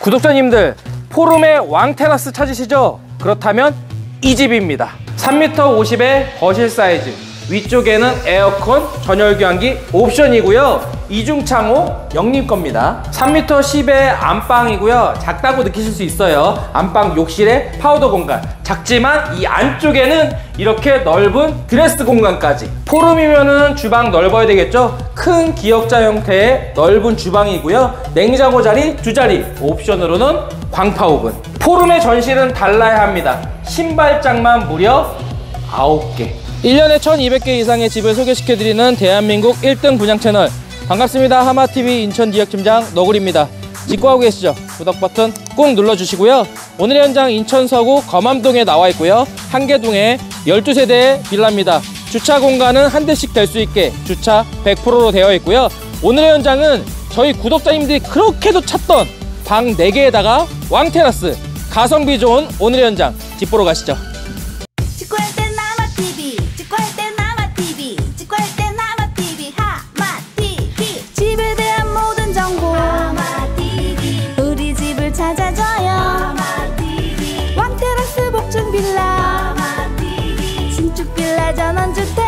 구독자님들, 포룸의 왕테라스 찾으시죠? 그렇다면 이 집입니다. 3m 50의 거실 사이즈, 위쪽에는 에어컨, 전열교환기 옵션이고요. 이중창호 영림 겁니다. 3m 10의 안방이고요. 작다고 느끼실 수 있어요. 안방 욕실에 파우더 공간. 작지만 이 안쪽에는 이렇게 넓은 드레스 공간까지. 포룸이면은 주방 넓어야 되겠죠? 큰 기역자 형태의 넓은 주방이고요. 냉장고 자리 2자리, 옵션으로는 광파 오븐. 포룸의 전실은 달라야 합니다. 신발장만 무려 9개. 1년에 1200개 이상의 집을 소개시켜드리는 대한민국 1등 분양 채널, 반갑습니다. 하마TV 인천지역팀장 너구리입니다. 직구하고 계시죠? 구독 버튼 꾹 눌러주시고요. 오늘의 현장 인천 서구 검암동에 나와 있고요. 한계동에 12세대의 빌라입니다. 주차 공간은 한 대씩 될 수 있게 주차 100%로 되어 있고요. 오늘의 현장은 저희 구독자님들이 그렇게도 찾던 방 4개에다가 왕테라스, 가성비 좋은 오늘의 현장 집 보러 가시죠. 직구할 땐 하마TV, 직구할 땐 하마TV, 직구할 땐 하마TV, 하마TV. 집에 대한 모든 정보 하마TV, 우리 집을 찾아줘요. 하마TV. 왕테라스 복층 빌라 하마TV, 신축 빌라 전원주택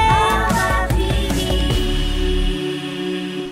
하마TV.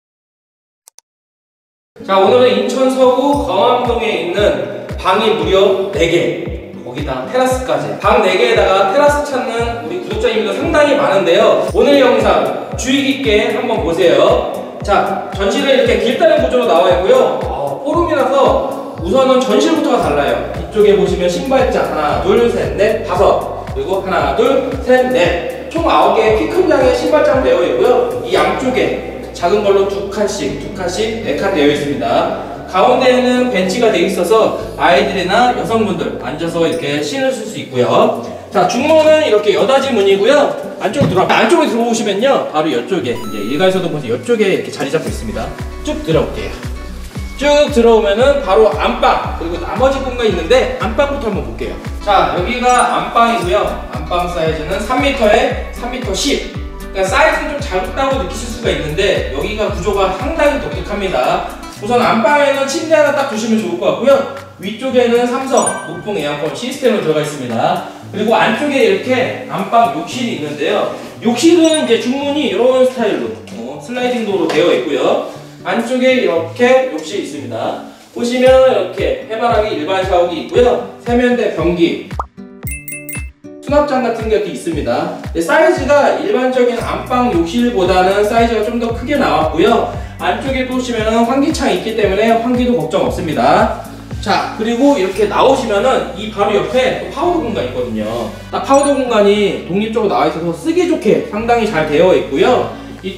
자, 오늘은 인천 서구 검암동에 있는 방이 무려 4개, 거기다 테라스까지, 방 4개에다가 테라스 찾는 우리 구독자님들 상당히 많은데요. 오늘 영상 주의 깊게 한번 보세요. 자, 전실은 이렇게 길다른 구조로 나와 있고요. 포룸이라서 우선은 전실부터가 달라요. 이쪽에 보시면 신발장 하나, 둘, 셋, 넷, 5, 그리고 하나, 둘, 셋, 넷, 총 9개의 키 큰 양의 신발장 되어 있고요. 이 양쪽에 작은 걸로 2칸씩, 4칸 되어 있습니다. 가운데에는 벤치가 되어 있어서 아이들이나 여성분들 앉아서 이렇게 신을 쓸 수 있고요. 자, 중문은 이렇게 여닫이 문이고요. 안쪽으로 들어오시면요, 바로 이쪽에, 이제 일가에서도 보세요, 이쪽에 이렇게 자리 잡고 있습니다. 쭉 들어올게요. 쭉 들어오면은 바로 안방, 그리고 나머지 공간이 있는데 안방부터 한번 볼게요. 자, 여기가 안방이고요. 안방 사이즈는 3m에 3m 10. 그러니까 사이즈는 좀 작다고 느끼실 수가 있는데 여기가 구조가 상당히 독특합니다. 우선 안방에는 침대 하나 딱 두시면 좋을 것 같고요. 위쪽에는 삼성 높은 에어컨 시스템으로 들어가 있습니다. 그리고 안쪽에 이렇게 안방 욕실이 있는데요. 욕실은 이제 중문이 이런 스타일로 슬라이딩 도어로 되어 있고요. 안쪽에 이렇게 욕실이 있습니다. 보시면 이렇게 해바라기 일반 샤워기 있고요. 세면대, 변기, 수납장 같은 게 있습니다. 사이즈가 일반적인 안방 욕실보다는 사이즈가 좀 더 크게 나왔고요. 안쪽에 보시면 환기창이 있기 때문에 환기도 걱정 없습니다. 자, 그리고 이렇게 나오시면은 이 바로 옆에 또 파우더 공간이 있거든요. 딱 파우더 공간이 독립적으로 나와 있어서 쓰기 좋게 상당히 잘 되어 있고요. 이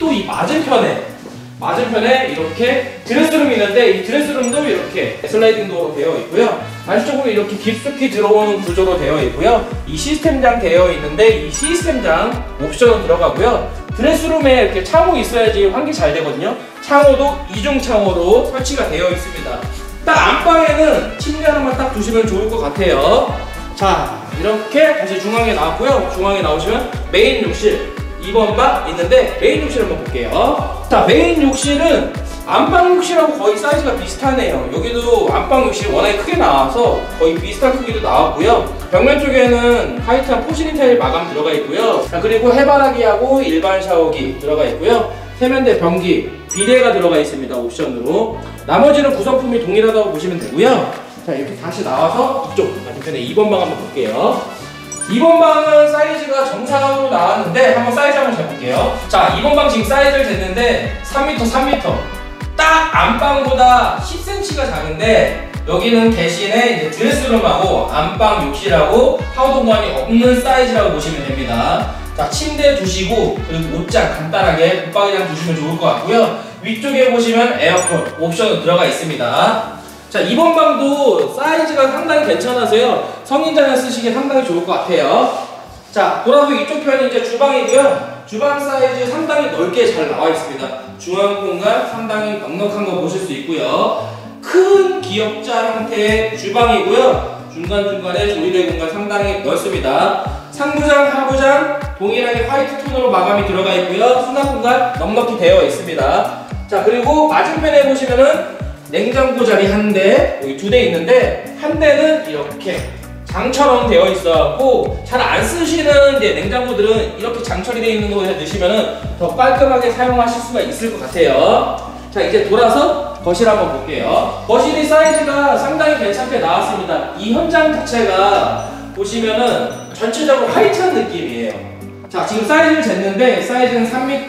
맞은편에 이렇게 드레스룸이 있는데 이 드레스룸도 이렇게 슬라이딩 도어로 되어 있고요. 안쪽으로 이렇게 깊숙이 들어오는 구조로 되어 있고요. 이 시스템장 되어 있는데 이 시스템장 옵션으로 들어가고요. 드레스룸에 이렇게 창호 있어야지 환기 잘 되거든요. 창호도 이중창호로 설치가 되어 있습니다. 딱 안방에는 침대 하나만 딱 두시면 좋을 것 같아요. 자, 이렇게 다시 중앙에 나왔고요. 중앙에 나오시면 메인 욕실 2번 방 있는데 메인 욕실 한번 볼게요. 자, 메인 욕실은 안방 욕실하고 거의 사이즈가 비슷하네요. 여기도 안방 욕실이 워낙에 크게 나와서 거의 비슷한 크기도 나왔고요. 벽면 쪽에는 화이트한 포시린 타일 마감 들어가 있고요. 자, 그리고 해바라기하고 일반 샤워기 들어가 있고요. 세면대, 변기, 비데가 들어가 있습니다. 옵션으로. 나머지는 구성품이 동일하다고 보시면 되고요. 자, 이렇게 다시 나와서 이쪽 맞은편에 2번 방 한번 볼게요. 2번 방은 사이즈가 정상으로 나왔는데 한번 사이즈 한번 재볼게요. 자, 2번 방 지금 사이즈를 쟀는데 3m. 딱 안방보다 10cm가 작은데 여기는 대신에 이제 드레스룸하고 안방 욕실하고 파우더 공간이 없는 사이즈라고 보시면 됩니다. 자, 침대 두시고 그리고 옷장 간단하게 붙박이장 두시면 좋을 것 같고요. 위쪽에 보시면 에어컨 옵션으로 들어가 있습니다. 자, 2번 방도 사이즈가 상당히 괜찮아서요. 성인자녀 쓰시기에 상당히 좋을 것 같아요. 자, 돌아서 이쪽 편이 이제 주방이고요. 주방 사이즈 상당히 넓게 잘 나와 있습니다. 중앙 공간 상당히 넉넉한 거 보실 수 있고요. 큰 기역자 형태의 주방이고요. 중간중간에 조리대 공간 상당히 넓습니다. 상부장, 하부장 동일하게 화이트 톤으로 마감이 들어가 있고요. 수납 공간 넉넉히 되어 있습니다. 자, 그리고 맞은편에 보시면은 냉장고 자리 한 대, 여기 2대 있는데 한 대는 이렇게 장처럼 되어 있어갖고 잘 안 쓰시는 이제 냉장고들은 이렇게 장처리 되어 있는 거에 넣으시면 더 깔끔하게 사용하실 수가 있을 것 같아요. 자, 이제 돌아서 거실 한번 볼게요. 거실이 사이즈가 상당히 괜찮게 나왔습니다. 이 현장 자체가 보시면은 전체적으로 화이트한 느낌이에요. 자, 지금 사이즈를 쟀는데 사이즈는 3m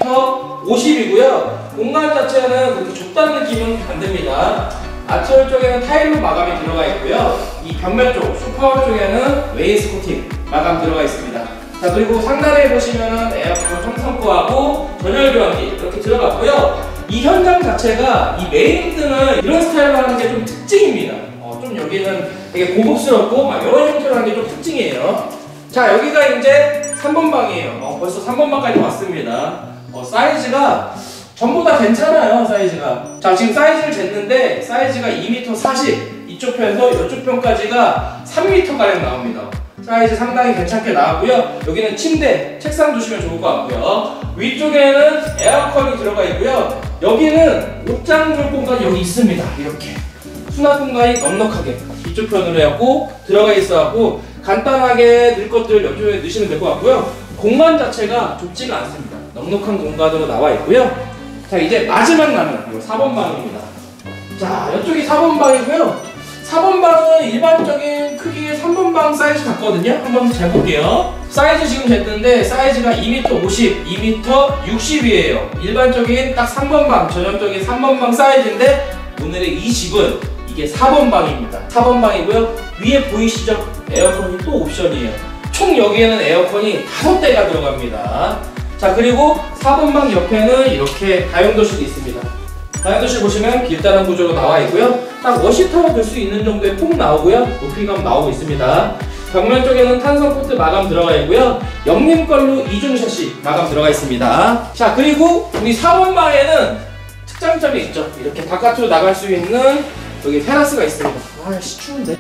50이고요. 공간 자체는 그렇게 좁다는 느낌은 안 듭니다. 아트홀 쪽에는 타일로 마감이 들어가 있고요. 이 벽면 쪽, 소파홀 쪽에는 웨이스코팅 마감 들어가 있습니다. 자, 그리고 상단에 보시면은 에어컨 청성구하고 전열 교환기 이렇게 들어갔고요. 이 현장 자체가 이 메인 등을 이런 스타일로 하는 게 좀 특징입니다. 좀 여기는 되게 고급스럽고 막 이런 형태로 하는 게 좀 특징이에요. 자, 여기가 이제 3번 방이에요. 벌써 3번 방까지 왔습니다. 사이즈가 전부 다 괜찮아요, 사이즈가. 자, 지금 사이즈를 쟀는데 사이즈가 2m 40, 이쪽 편에서 이쪽 편까지가 3m가량 나옵니다. 사이즈 상당히 괜찮게 나왔고요. 여기는 침대, 책상 두시면 좋을 것 같고요. 위쪽에는 에어컨이 들어가 있고요. 여기는 옷장 둘 공간이 여기 있습니다. 이렇게 수납 공간이 넉넉하게 이쪽 편으로 해갖고 들어가 있어갖고 간단하게 넣을 것들 이쪽에 넣으시면 될 것 같고요. 공간 자체가 좁지가 않습니다. 넉넉한 공간으로 나와 있고요. 자, 이제 마지막 남은 4번 방입니다. 자, 이쪽이 4번 방이고요. 4번 방은 일반적인 크기의 3번 방 사이즈 같거든요. 한번 재볼게요. 사이즈 지금 쟀는데 사이즈가 2m 50, 2m 60이에요. 일반적인 딱 3번 방, 전형적인 3번 방 사이즈인데 오늘의 이 집은 이게 4번 방입니다. 4번 방이고요. 위에 보이시죠? 에어컨이 또 옵션이에요. 총 여기에는 에어컨이 5대가 들어갑니다. 자, 그리고 4번 방 옆에는 이렇게 다용도실이 있습니다. 다용도실 보시면 길다란 구조로 나와 있고요. 딱 워시타워 될 수 있는 정도의 폭 나오고요. 높이감 나오고 있습니다. 벽면 쪽에는 탄성 코트 마감 들어가 있고요. 영림 걸로 이중 샤시 마감 들어가 있습니다. 자, 그리고 우리 4번 방에는 특장점이 있죠. 이렇게 바깥으로 나갈 수 있는 여기 테라스가 있습니다. 아씨, 추운데.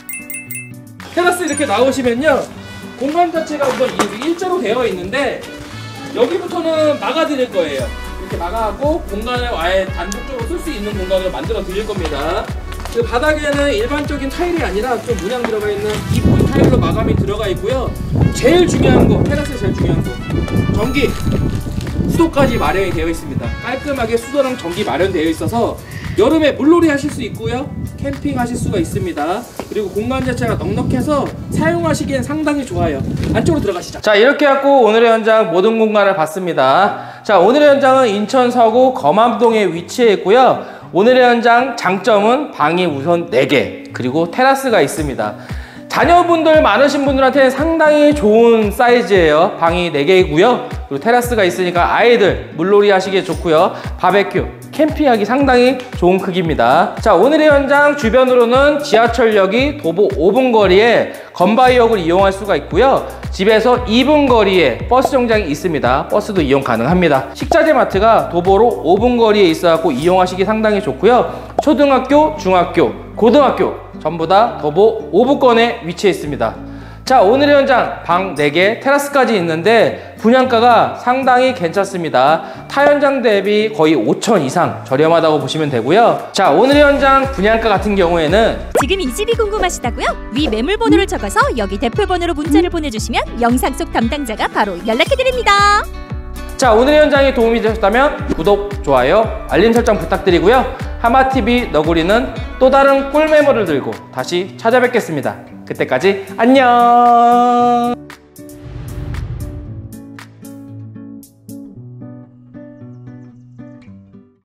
테라스 이렇게 나오시면요. 공간 자체가 우선 일자로 되어 있는데 여기부터는 막아드릴 거예요. 이렇게 막아갖고 공간을 아예 단독적으로 쓸 수 있는 공간으로 만들어 드릴 겁니다. 그 바닥에는 일반적인 타일이 아니라 좀 문양 들어가 있는 이쁜 타일로 마감이 들어가 있고요. 제일 중요한 거, 테라스에 제일 중요한 거, 전기, 수도까지 마련이 되어 있습니다. 깔끔하게 수도랑 전기 마련되어 있어서 여름에 물놀이 하실 수 있고요. 캠핑 하실 수가 있습니다. 그리고 공간 자체가 넉넉해서 사용하시기엔 상당히 좋아요. 안쪽으로 들어가시죠. 자, 이렇게 해갖고 오늘의 현장 모든 공간을 봤습니다. 자, 오늘의 현장은 인천 서구 검암동에 위치해 있고요. 오늘의 현장 장점은 방이 우선 4개, 그리고 테라스가 있습니다. 자녀분들 많으신 분들한테는 상당히 좋은 사이즈예요. 방이 4개이고요. 그리고 테라스가 있으니까 아이들 물놀이 하시기에 좋고요. 바베큐, 캠핑하기 상당히 좋은 크기입니다. 자, 오늘의 현장 주변으로는 지하철역이 도보 5분 거리에 건바이역을 이용할 수가 있고요. 집에서 2분 거리에 버스 정장이 있습니다. 버스도 이용 가능합니다. 식자재 마트가 도보로 5분 거리에 있어서 이용하시기 상당히 좋고요. 초등학교, 중학교, 고등학교 전부 다 도보 5분권에 위치해 있습니다. 자, 오늘의 현장 방 4개, 테라스까지 있는데 분양가가 상당히 괜찮습니다. 타 현장 대비 거의 5천 이상 저렴하다고 보시면 되고요. 자, 오늘의 현장 분양가 같은 경우에는 지금 이 집이 궁금하시다고요? 위 매물 번호를 적어서 여기 대표 번호로 문자를 보내주시면 영상 속 담당자가 바로 연락해드립니다. 자, 오늘의 현장이 도움이 되셨다면 구독, 좋아요, 알림 설정 부탁드리고요. 하마TV 너구리는 또 다른 꿀 매물을 들고 다시 찾아뵙겠습니다. 그때까지 안녕.